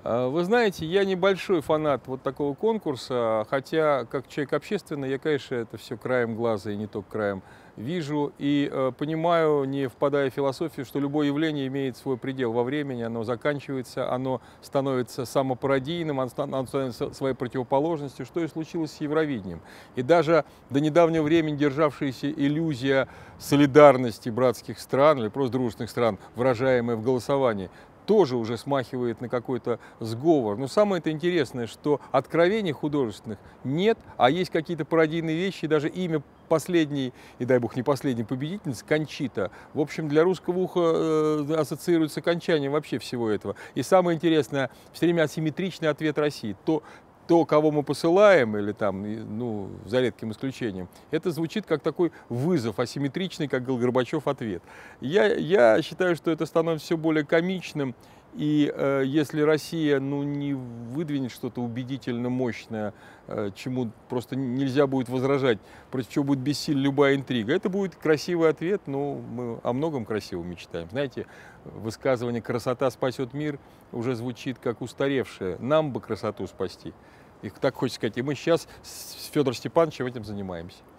Вы знаете, я небольшой фанат вот такого конкурса, хотя как человек общественный, я, конечно, это все краем глаза и не только краем вижу и понимаю, не впадая в философию, что любое явление имеет свой предел во времени, оно заканчивается, оно становится самопародийным, оно становится своей противоположностью, что и случилось с Евровидением. И даже до недавнего времени державшаяся иллюзия солидарности братских стран или просто дружественных стран, выражаемая в голосовании, тоже уже смахивает на какой-то сговор. Но самое-то интересное, что откровений художественных нет, а есть какие-то пародийные вещи, и даже имя последней, и дай бог не последней победительницы, Кончита, в общем, для русского уха ассоциируется с окончанием вообще всего этого. И самое интересное, все время асимметричный ответ России. То, кого мы посылаем, или там, ну, за редким исключением, это звучит как такой вызов, асимметричный, как говорил Горбачев, ответ. Я считаю, что это становится все более комичным, и если Россия, ну, не выдвинет что-то убедительно мощное, чему просто нельзя будет возражать, против чего будет бессильна любая интрига, это будет красивый ответ, но мы о многом красивом мечтаем. Знаете, высказывание «красота спасет мир» уже звучит как устаревшее. Нам бы красоту спасти. И так хочется сказать, и мы сейчас с Федором Степановичем этим занимаемся.